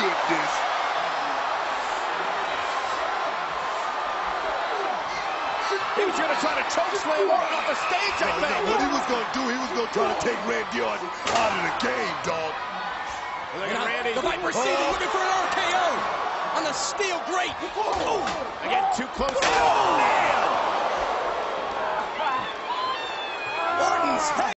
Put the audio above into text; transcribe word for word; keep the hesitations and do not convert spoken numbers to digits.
goodness. He was going to try to choke slam Orton off the stage, I no, think. No, what he was going to do, he was going to try to take Randy Orton out of the game, dog. Look at Randy. The Viper Season oh. looking for an R K O on the steel grate. Oh. Again, too close. Oh, man. Orton's head.